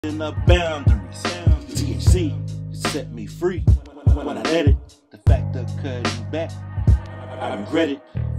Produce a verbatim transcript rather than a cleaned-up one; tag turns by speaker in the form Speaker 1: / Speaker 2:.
Speaker 1: in the boundaries. T H C set me free. When I let it, the fact of cutting back, I regret it.